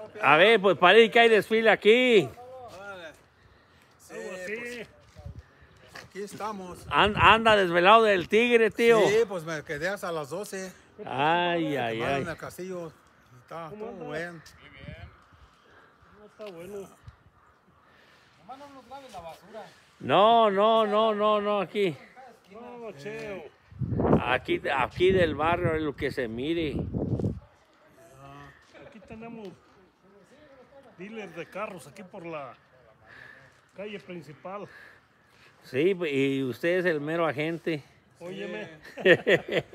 A ver, pues parece que hay desfile aquí. Sí, pues, aquí estamos. Anda desvelado del tigre, tío. Sí, pues me quedé hasta las 12. Ay, ay, Quemaron ay. el castillo. Está todo bueno. No está bueno. Nomás no nos laves la basura. No, no, no, no, no, aquí. No, cheo. Aquí del barrio es lo que se mire. Aquí tenemos dealers de carros aquí por la calle principal. Sí, y usted es el mero agente. Óyeme.